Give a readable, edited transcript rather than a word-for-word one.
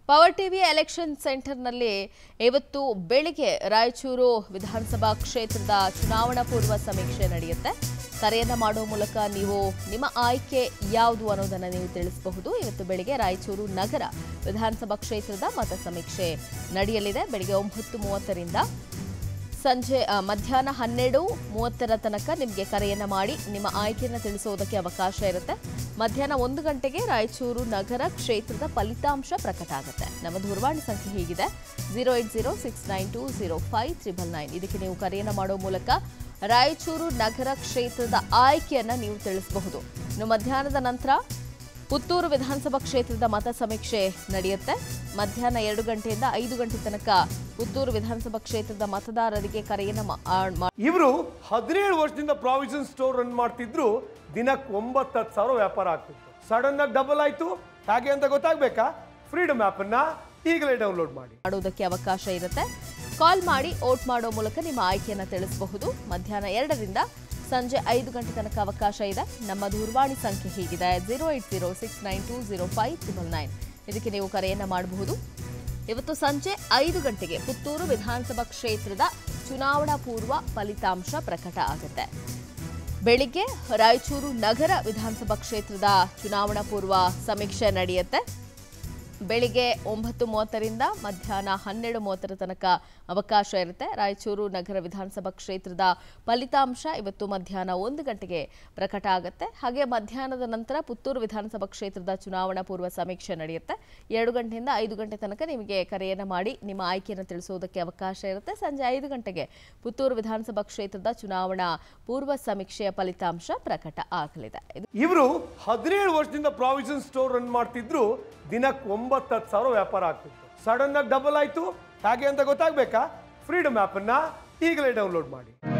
Power TV election ಸೆಂಟರ್ನಲ್ಲಿ ಇವತ್ತು ಬೆಳಿಗ್ಗೆ ರಾಯಚೂರು ವಿಧಾನಸಭಾ ಕ್ಷೇತ್ರದ ಚುನಾವಣಾ ಪೂರ್ವ ಸಮೀಕ್ಷೆ ನಡೆಯುತ್ತೆ. ಕರೆಯನ್ನ ಮಾಡುವ ಮೂಲಕ ನೀವು ನಿಮ್ಮ ಆಯ್ಕೆ ಯಾವುದು ಅನ್ನೋದನ್ನ ನೀವು ತಿಳಿಸಬಹುದು. ಇವತ್ತು ಬೆಳಿಗ್ಗೆ ರಾಯಚೂರು ನಗರ ವಿಧಾನಸಭಾ ಕ್ಷೇತ್ರದ ಮತ ಸಮೀಕ್ಷೆ ನಡೆಯಲಿದೆ. ಬೆಳಿಗ್ಗೆ 9:30 ರಿಂದ ಸಂಜೆ ಮಧ್ಯಾಹ್ನ 12:30 ತನಕ ನಿಮಗೆ ಕರೆಯನ್ನ ಮಾಡಿ ನಿಮ್ಮ ಆಯ್ಕೆಯನ್ನು ತಿಳಿಸುವುದಕ್ಕೆ ಅವಕಾಶ ಇರುತ್ತೆ. ಮಧ್ಯಾಹ್ನ 1 ಗಂಟೆಗೆ ರಾಯಚೂರು ನಗರ ಕ್ಷೇತ್ರದ ಫಲಿತಾಂಶ ಪ್ರಕಟ ಆಗುತ್ತೆ. ನಮ್ಮ ದೂರವಾಣಿ ಸಂಖ್ಯೆ ಹೀಗಿದೆ 08069205399. ಇದಕ್ಕೆ ನೀವು ಕರೆಯನ್ನ ಮಾಡುವ ಮೂಲಕ ರಾಯಚೂರು ನಗರ ಕ್ಷೇತ್ರದ ಆಯ್ಕೆಯನ್ನ ನೀವು ತಿಳಿಸಬಹುದು. ಇನ್ನು ಮಧ್ಯಾಹ್ನದ ನಂತರ ಪುತ್ತೂರು ವಿಧಾನಸಭಾ ಕ್ಷೇತ್ರದ ಮತ ಸಮೀಕ್ಷೆ ನಡೆಯುತ್ತೆ. ಮಧ್ಯಾಹ್ನ 2 ಗಂಟೆಯಿಂದ 5 ಗಂಟೆ ತನಕ ಪುತ್ತೂರು ವಿಧಾನಸಭಾ ಕ್ಷೇತ್ರದ ಮತದಾರರಿಗೆ ಕರೆಯನ್ನು ಇವರು 17 ವರ್ಷದಿಂದ ಪ್ರಾವಿಷನ್ ಸ್ಟೋರ್ ರನ್ ಮಾಡ್ತಿದ್ರು. ದಿನಕ್ಕೆ 9,000 ವ್ಯಾಪಾರ ಆಗ್ತಿತ್ತು. ಸಡನ್ ಆಗಿ ಡಬಲ್ ಆಯ್ತು. ಹಾಗೆ ಅಂತ ಗೊತ್ತಾಗಬೇಕಾ? ಫ್ರೀಡಮ್ ಆಪ್ ಅನ್ನ ಈಗಲೇ ಡೌನ್ಲೋಡ್ ಮಾಡೋದಕ್ಕೆ ಅವಕಾಶ ಇರುತ್ತೆ. ಕಾಲ್ ಮಾಡಿ ವೋಟ್ ಮಾಡೋ ಮೂಲಕ ನಿಮ್ಮ ಆಯ್ಕೆಯನ್ನು ತಿಳಿಸಬಹುದು. ಮಧ್ಯಾಹ್ನ 2 ರಿಂದ ಸಂಜೆ 5 ಗಂಟೆ ತನಕ ಅವಕಾಶ ಇದೆ. ನಮ್ಮ ದೂರವಾಣಿ ಸಂಖ್ಯೆ ಹೀಗಿದೆ 08069205399. ಇದಕ್ಕೆ ನೀವು ಕರೆಯನ್ನು ಮಾಡಬಹುದು. ಇವತ್ತು ಸಂಜೆ 5 ಗಂಟೆಗೆ ಪುತ್ತೂರು ವಿಧಾನಸಭಾ ಕ್ಷೇತ್ರದ ಚುನಾವಣಾ ಪೂರ್ವ ಫಲಿತಾಂಶ ಪ್ರಕಟ ಆಗುತ್ತೆ. ಬೆಳಿಗ್ಗೆ ರಾಯಚೂರು ನಗರ ವಿಧಾನಸಭಾ ಕ್ಷೇತ್ರದ ಚುನಾವಣಾ ಪೂರ್ವ ಸಮೀಕ್ಷೆ ನಡೆಯುತ್ತೆ. ಬೆಳಿಗ್ಗೆ 9:30 ರಿಂದ ಮಧ್ಯಾಹ್ನ 12:30 ತನಕ ಅವಕಾಶ ಇರುತ್ತೆ. ರಾಯಚೂರು ನಗರ ವಿಧಾನಸಭಾ ಕ್ಷೇತ್ರದ ಫಲಿತಾಂಶ ಇವತ್ತು ಮಧ್ಯಾಹ್ನ 1 ಗಂಟೆಗೆ ಪ್ರಕಟ ಆಗುತ್ತೆ. ಹಾಗೆ ಮಧ್ಯಾಹ್ನದ ನಂತರ ಪುತ್ತೂರು ವಿಧಾನಸಭಾ ಕ್ಷೇತ್ರದ ಚುನಾವಣಾ ಪೂರ್ವ ಸಮೀಕ್ಷೆ ನಡೆಯುತ್ತೆ. 2 ಗಂಟೆಯಿಂದ 5 ಗಂಟೆ ತನಕ ನಿಮಗೆ ಕರೆಯನ್ನು ಮಾಡಿ ನಿಮ್ಮ ಆಯ್ಕೆಯನ್ನು ತಿಳಿಸುವುದಕ್ಕೆ ಅವಕಾಶ ಇರುತ್ತೆ. ಸಂಜೆ 5 ಗಂಟೆಗೆ ಪುತ್ತೂರು ವಿಧಾನಸಭಾ ಕ್ಷೇತ್ರದ ಚುನಾವಣಾ ಪೂರ್ವ ಸಮೀಕ್ಷೆಯ ಫಲಿತಾಂಶ ಪ್ರಕಟ ಆಗಲಿದೆ. ಇವರು 17 ವರ್ಷದಿಂದ ಪ್ರಾವಿಷನ್ ಸ್ಟೋರ್ ರನ್ ಮಾಡ್ತಿದ್ರು. ದಿನಕ್ಕೆ 9,000 ವ್ಯಾಪಾರ ಆಗ್ತಿತ್ತು. ಸಡನ್ ಆಗಿ ಡಬಲ್ ಆಯ್ತು. ಹಾಗೆ ಅಂತ ಗೊತ್ತಾಗಬೇಕಾ? ಫ್ರೀಡಮ್ ಆಪ್ ಅನ್ನ ಈಗಲೇ ಡೌನ್ಲೋಡ್ ಮಾಡಿ.